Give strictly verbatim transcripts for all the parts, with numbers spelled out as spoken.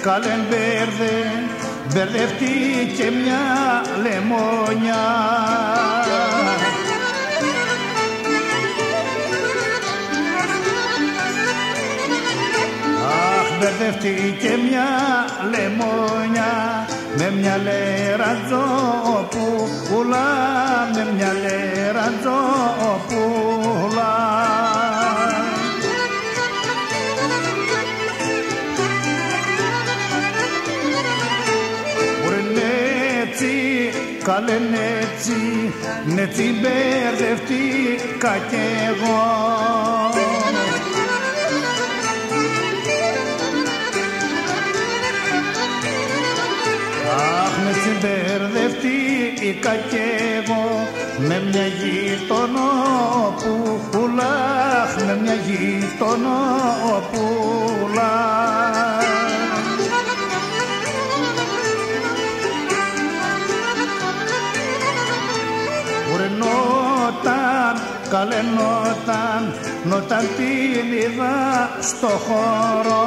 καλέν μπέρδε, μπερδευτήκε μια λεμόνια. Αχ, μπερδευτήκε μια λεμόνια με μια λεραντζόπουλα, με μια λεραντζόπουλα. Καλέν έτσι, έτσι μπερδευτήκα κι εγώ. Αχ, με μπερδευτήκα κι εγώ με μια γειτονόπουλα, με μια γειτονόπουλα. Καλέ νόταν, νόταν την είδα στο χώρο.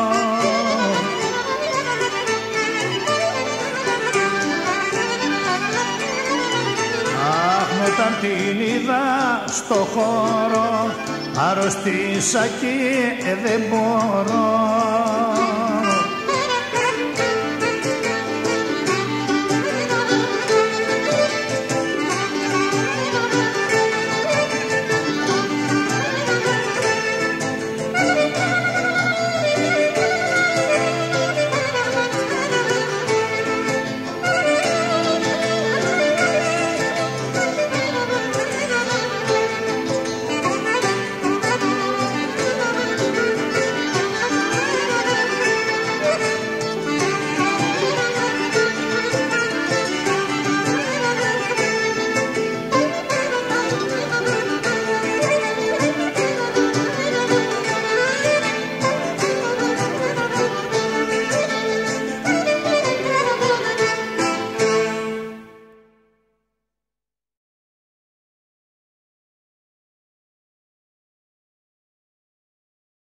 Αχ, νόταν την είδα στο χώρο, αρρωστήσα και δεν μπορώ.